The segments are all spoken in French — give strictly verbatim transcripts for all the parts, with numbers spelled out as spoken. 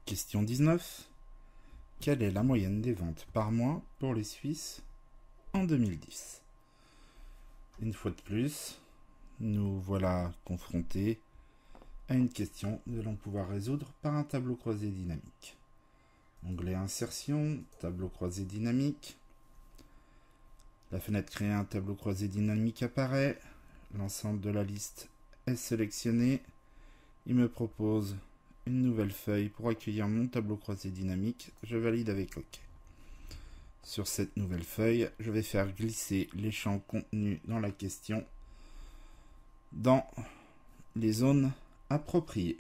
Question dix-neuf. Quelle est la moyenne des ventes par mois pour les Suisses en deux mille dix? Une fois de plus, nous voilà confrontés à une question que nous allons pouvoir résoudre par un tableau croisé dynamique. Onglet Insertion, tableau croisé dynamique. La fenêtre Créer un tableau croisé dynamique apparaît. L'ensemble de la liste est sélectionné. Il me propose une nouvelle feuille pour accueillir mon tableau croisé dynamique. Je valide avec OK. Sur cette nouvelle feuille, je vais faire glisser les champs contenus dans la question dans les zones appropriées.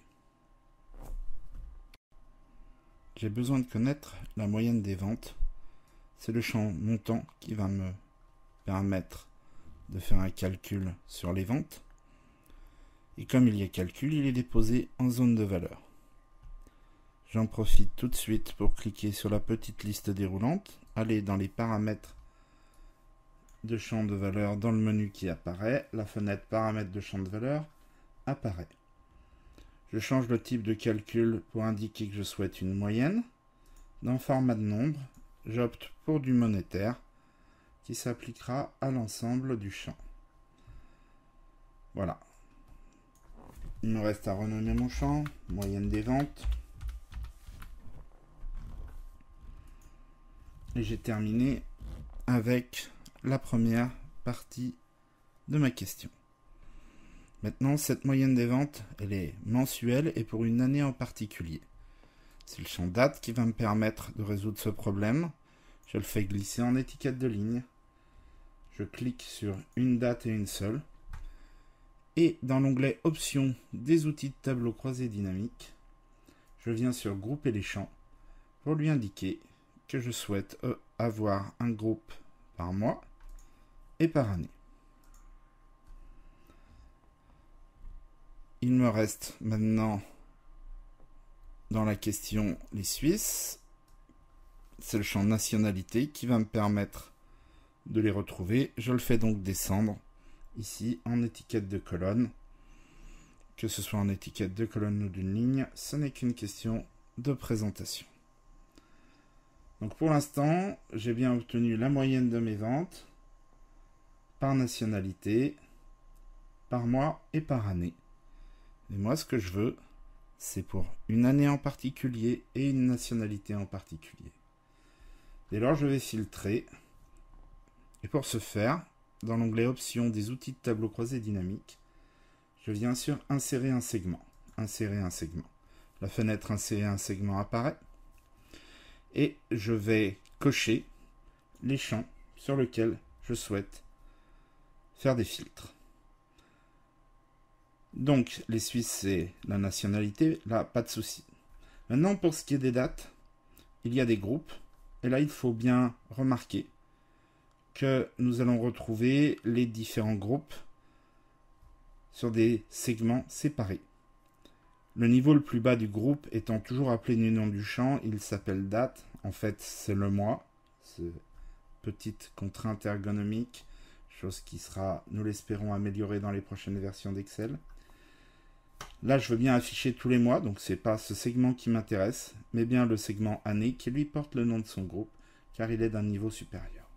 J'ai besoin de connaître la moyenne des ventes. C'est le champ montant qui va me permettre de faire un calcul sur les ventes. Et comme il y a calcul, il est déposé en zone de valeur. J'en profite tout de suite pour cliquer sur la petite liste déroulante, aller dans les paramètres de champ de valeur dans le menu qui apparaît. La fenêtre paramètres de champ de valeur apparaît. Je change le type de calcul pour indiquer que je souhaite une moyenne. Dans format de nombre, j'opte pour du monétaire qui s'appliquera à l'ensemble du champ. Voilà. Il me reste à renommer mon champ, moyenne des ventes. Et j'ai terminé avec la première partie de ma question. Maintenant, cette moyenne des ventes, elle est mensuelle et pour une année en particulier. C'est le champ date qui va me permettre de résoudre ce problème. Je le fais glisser en étiquette de ligne. Je clique sur une date et une seule. Et dans l'onglet Options des outils de tableau croisé dynamique, je viens sur Grouper les champs pour lui indiquer que je souhaite euh, avoir un groupe par mois et par année. Il me reste maintenant dans la question les Suisses. C'est le champ nationalité qui va me permettre de les retrouver. Je le fais donc descendre ici en étiquette de colonne. Que ce soit en étiquette de colonne ou d'une ligne, ce n'est qu'une question de présentation. Donc pour l'instant, j'ai bien obtenu la moyenne de mes ventes par nationalité, par mois et par année. Et moi, ce que je veux, c'est pour une année en particulier et une nationalité en particulier. Dès lors, je vais filtrer. Et pour ce faire, dans l'onglet Options des outils de tableau croisé dynamique, je viens sur Insérer un segment. Insérer un segment. La fenêtre Insérer un segment apparaît. Et je vais cocher les champs sur lesquels je souhaite faire des filtres. Donc, les Suisses, c'est la nationalité. Là, pas de souci. Maintenant, pour ce qui est des dates, il y a des groupes. Et là, il faut bien remarquer que nous allons retrouver les différents groupes sur des segments séparés. Le niveau le plus bas du groupe étant toujours appelé du nom du champ, il s'appelle date. En fait, c'est le mois. C'est petite contrainte ergonomique, chose qui sera, nous l'espérons, améliorée dans les prochaines versions d'Excel. Là, je veux bien afficher tous les mois, donc ce n'est pas ce segment qui m'intéresse, mais bien le segment année qui lui porte le nom de son groupe, car il est d'un niveau supérieur.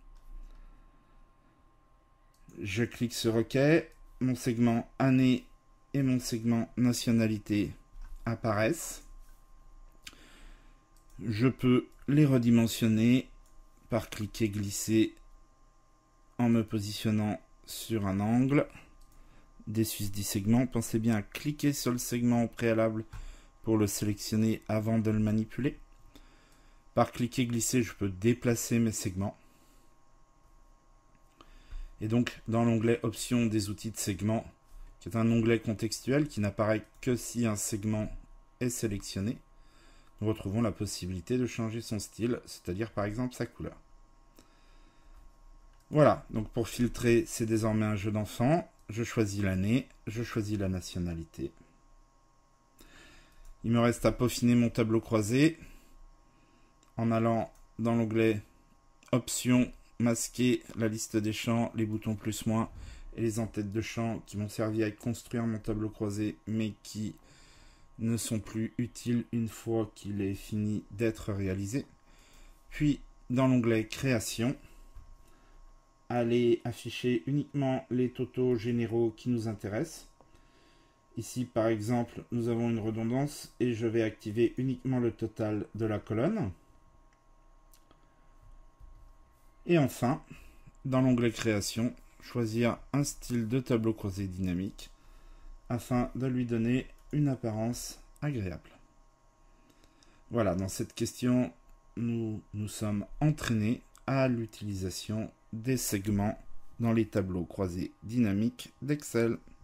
Je clique sur OK. Mon segment année et mon segment nationalité apparaissent. Je peux les redimensionner par cliquer glisser en me positionnant sur un angle. Des Suisses dix segments. Pensez bien à cliquer sur le segment au préalable pour le sélectionner avant de le manipuler. Par cliquer glisser, je peux déplacer mes segments. Et donc, dans l'onglet Options des outils de segment, qui est un onglet contextuel qui n'apparaît que si un segment est sélectionné, nous retrouvons la possibilité de changer son style, c'est-à-dire par exemple sa couleur. Voilà, donc pour filtrer, c'est désormais un jeu d'enfant. Je choisis l'année, je choisis la nationalité. Il me reste à peaufiner mon tableau croisé en allant dans l'onglet Options, masquer la liste des champs, les boutons plus moins et les entêtes de champs qui m'ont servi à construire mon tableau croisé mais qui ne sont plus utiles une fois qu'il est fini d'être réalisé. Puis, dans l'onglet Création, allez afficher uniquement les totaux généraux qui nous intéressent. Ici, par exemple, nous avons une redondance et je vais activer uniquement le total de la colonne. Et enfin, dans l'onglet Création, choisir un style de tableau croisé dynamique afin de lui donner une apparence agréable. Voilà, dans cette question, nous nous sommes entraînés à l'utilisation des segments dans les tableaux croisés dynamiques d'Excel.